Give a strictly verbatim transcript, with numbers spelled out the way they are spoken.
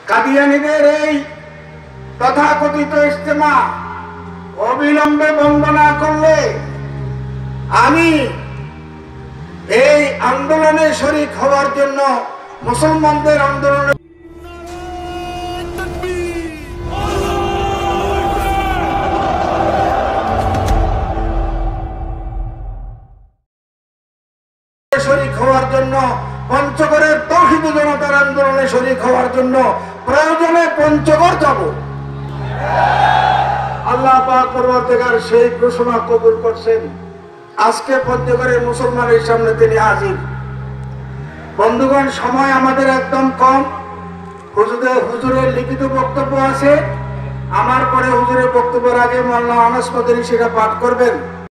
কাদিয়ানীদের এই তথাকথিত ইজতেমা অবিলম্বে বন্ধ না করলে আমি এই আন্দোলনে শরীক হওয়ার জন্য, মুসলমানদের আন্দোলনে শরীক হওয়ার জন্য, পঞ্চগড়ের তৌহিদি জনতার আন্দোলনে শরীক হওয়ার জন্য প্রয়োজনে পঞ্চগড় যাব। আল্লাহ পাক পরবর্তীকার সেই ঘোষণা কবুল করছেন। আজকে পঞ্চগড়ের মুসলমানের সামনে তিনি হাজির। বন্ধুগণ, সময় আমাদের একদম কম। হুজুরের হুজুরের লিখিত বক্তব্য আছে, আমার পরে হুজুরের বক্তব্যের আগে মাওলানা আনাস মাদানী সেটা পাঠ করবেন।